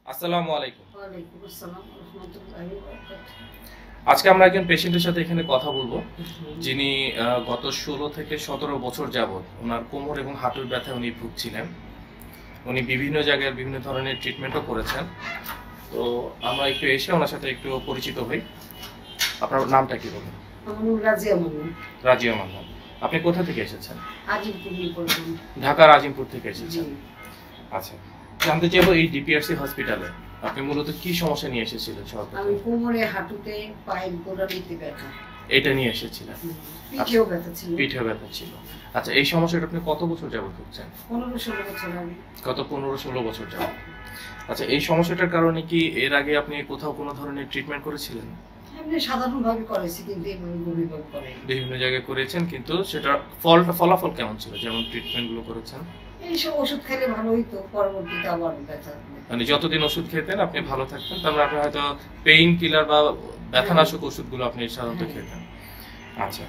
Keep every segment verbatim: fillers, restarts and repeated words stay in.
আসসালামু আলাইকুম। ওয়ালাইকুম আসসালাম ওয়া রাহমাতুল্লাহি ওয়া বারাকাতুহু। আজকে আমরা একজন পেশেন্টের সাথে এখানে কথা বলবো, যিনি গত ষোলো থেকে সতেরো বছর যাবত ওনার কোমর এবং হাঁটুর ব্যথায় উনি ভুগছিলেন। উনি বিভিন্ন জায়গায় বিভিন্ন ধরনের ট্রিটমেন্টও করেছেন। তো আমরা একটু এসে ওনার সাথে একটু পরিচিত হই। আপনার নামটা কি বলুন? আমার নাম রাজিয়া মামুন। রাজিয়া মামুন। আপনি কোথা থেকে এসেছেন? আজিমপুর নিকটবর্তী। ঢাকার আজিমপুর থেকে এসেছেন। আচ্ছা, জানতে চাইবো এই ডিপিআরসি হসপিটালে আপনি মূলত কি সমস্যা নিয়ে এসেছিলেন? আমি কোমরে, হাঁটুতে, পায়ের গোড়ালিতে ব্যথা। এটা নিয়ে এসেছিলেন? পিঠেও ব্যথা ছিল। পিঠেও ব্যথা ছিল। আচ্ছা, এই সমস্যাটা আপনি কত বছর যাবত ভুগছেন? পনেরো ষোলো বছর আগে। গত পনেরো ষোলো বছর যাবত। আচ্ছা, এই সমস্যাটার কারণে কি এর আগে আপনি কোথাও কোনো ধরনের ট্রিটমেন্ট করেছিলেন? এমনি সাধারণভাবে করেছি, কিন্তু এভাবে গভীরভাবে করাই। বিভিন্ন জায়গায় করেছেন, কিন্তু সেটার ফলটা ফলাফল কেমন ছিল? যেমন ট্রিটমেন্টগুলো করেছেন, এইসব ওষুধ খেলে ভালো হইতো, পরবর্তীতে আবার ব্যথা। মানে যতদিন ওষুধ খেতেন আপনি ভালো থাকতেন, তারপরে আপনি হয়তো পেইন কিলার বা ব্যথানাশক ওষুধগুলো আপনি সাধারণত খেতেন। আচ্ছা,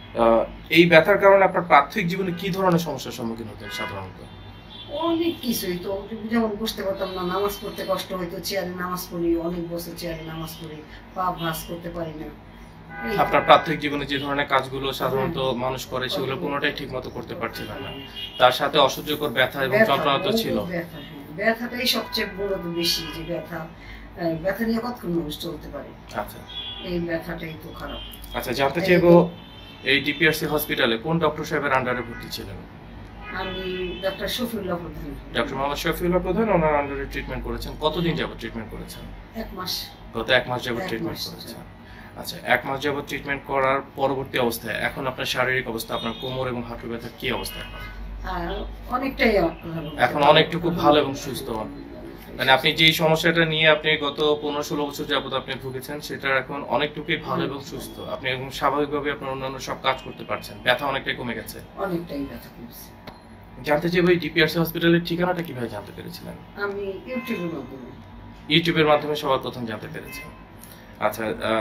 এই ব্যথার কারণে আপনার প্রাথমিক জীবনে কি ধরনের সমস্যার সম্মুখীন হতেন সাধারণত? অনেক কিছুই তো, যেমন বুঝতে পারতাম না, নামাজ পড়তে কষ্ট হইতো, চেয়ারে নামাজ পড়ি, অনেক বছর চেয়ারে নামাজ পড়ি, পা ভাঁজ করতে পারি না। আপনার প্রাথমিক জীবনে যে ধরনের কাজগুলো সাধারণত মানুষ করে সেগুলো কোনোটাই ঠিক মতো করতে পারছিলেন না, তার সাথে অসহ্যকর ব্যথা এবং যন্ত্রণা তো ছিল। ব্যথাটাই সবচেয়ে বড় বেশি, যে ব্যথা ব্যথা নিয়ে কতক্ষণ মানুষ চলতে পারে। আচ্ছা, এই ব্যথাটাই তো খারাপ। আচ্ছা, জানতে চাইবো এই ডিপিআরসি হসপিটালে কোন ডক্টর সাহেবের আন্ডারে ভর্তি ছিলেন? আমি ডক্টর শফিউল্লাহ প্রধান। ডক্টর মোহাম্মদ শফিউল্লাহ প্রধান ওনার আন্ডারে ট্রিটমেন্ট করেছেন। কতদিন যাবত ট্রিটমেন্ট করেছেন? এক মাস। গত এক মাস যাবত ট্রিটমেন্ট করেছেন। আচ্ছা, এক মাস যাবত ট্রিটমেন্ট করার পরবর্তী অবস্থায় এখন আপনার শারীরিক অবস্থা, আপনার কোমর এবং হাঁটুর ব্যথার কি অবস্থা এখন? অনেকটাই এখন অনেকটুকু ভালো এবং সুস্থ। মানে আপনি যে সমস্যাটা নিয়ে আপনি গত পনেরো ষোলো বছর যাবত আপনি ভুগেছেন, সেটা এখন অনেকটুকুই ভালো এবং সুস্থ। আপনি এখন স্বাভাবিকভাবে আপনার অন্যান্য সব কাজ করতে পারছেন, ব্যথা অনেকটাই কমে গেছে। অনেকটাই ব্যথা কমেছে। জানতে চাইবো এই ডিপিআরসি হসপিটালের ঠিকানাটা কিভাবে জানতে পেরেছিলেন? আমি ইউটিউবের মাধ্যমে ইউটিউবের মাধ্যমে সবার প্রথম জানতে পেরেছেন। আচ্ছা,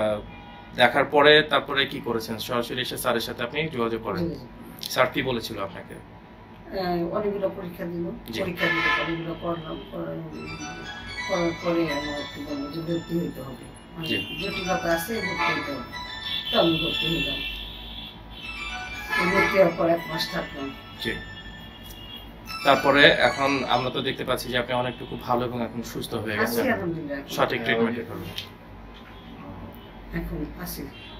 দেখার পরে তারপরে কি করেছেন? সরাসরি এসে স্যারের সাথে আপনি যোগাযোগ করেন। স্যার কি বলেছিল আপনাকে? অনেকগুলো পরীক্ষা দিল, পরীক্ষা দিতে অনেকগুলো করলাম, করার পরে আমার একটু বললো যে ভর্তি হইতে হবে, জটিলতা আছে, ভর্তি হইতে হবে। তো আমি ভর্তি হইলাম। ভর্তি হওয়ার পর এক মাস থাকলাম। তারপরে এখন আমরা তো দেখতে পাচ্ছি যে আপনি অনেকটুকু ভালো এবং এখন সুস্থ হয়ে গেছেন, সঠিক ট্রিটমেন্টের কারণে এখন আছি।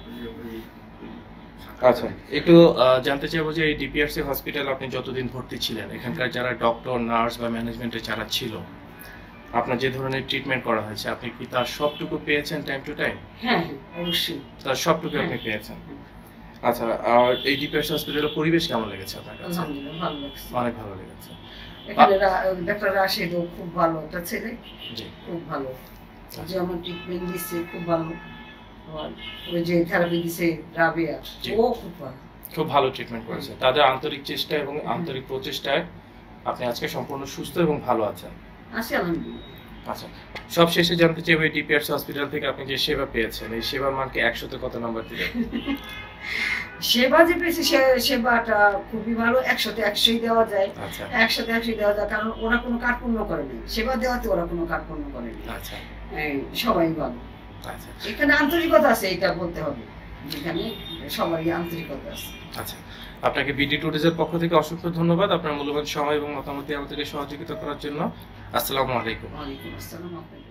আচ্ছা, একটু জানতে চাইবো যে এই ডিপিআরসি হসপিটাল আপনি যতদিন ভর্তি ছিলেন, এখানকার যারা ডক্টর, নার্স বা ম্যানেজমেন্টের যারা ছিল, আপনার যে ধরনের ট্রিটমেন্ট করা হয়েছে, আপনি কি তার সবটুকু পেয়েছেন টাইম টু টাইম? হ্যাঁ, অবশ্যই তার সবটুকু আপনি পেয়েছেন। আচ্ছা, আর এই ডিপিআরসি হসপিটালের পরিবেশ কেমন লেগেছে আপনার কাছে? আলহামদুলিল্লাহ ভালো লাগছে, অনেক ভালো লেগেছে। এখানে ডাক্তার রাশেদও খুব ভালো একটা ছেলে, খুব ভালো, যে আমার ট্রিটমেন্ট দিচ্ছে খুব ভালো। ওই যে থেরাপি দিছে রাবেয়া, ও খুব ভালো, খুব ভালো ট্রিটমেন্ট করেছে। তাদের আন্তরিক চেষ্টা এবং আন্তরিক প্রচেষ্টায় আপনি আজকে সম্পূর্ণ সুস্থ এবং ভালো আছেন। আছি আলহামদুলিল্লাহ। আচ্ছা, সব শেষে জানতে চাইবো এই ডিপিআরসি হসপিটাল থেকে আপনি যে সেবা পেয়েছেন, এই সেবার মানকে একশোতে কত নাম্বার দিবেন? সেবা যে পেয়েছি, সেবাটা খুবই ভালো, একশোতে একশোই দেওয়া যায়। একশোতে একশোই দেওয়া যায়, কারণ ওরা কোনো কার্পণ্য করেনি, সেবা দেওয়াতে ওরা কোনো কার্পণ্য করেনি। আচ্ছা, সবাই ভালো। আচ্ছা, এখানে আন্তরিকতা আছে, এটা বলতে হবে, যেখানে সবারই আন্তরিকতা আছে। আচ্ছা, আপনাকে বিডি টুরিজের পক্ষ থেকে অসংখ্য ধন্যবাদ আপনার মূল্যবান সময় এবং মতামত দিয়ে আমাদেরকে সহযোগিতা করার জন্য। আসসালামু আলাইকুম। ওয়ালাইকুম আসসালাম।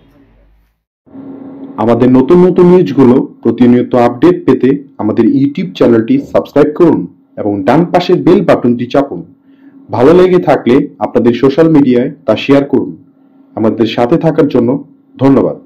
আমাদের নতুন নতুন নিউজগুলো প্রতিনিয়ত আপডেট পেতে আমাদের ইউটিউব চ্যানেলটি সাবস্ক্রাইব করুন এবং ডান পাশের বেল বাটনটি চাপুন। ভালো লেগে থাকলে আপনাদের সোশ্যাল মিডিয়ায় তা শেয়ার করুন। আমাদের সাথে থাকার জন্য ধন্যবাদ।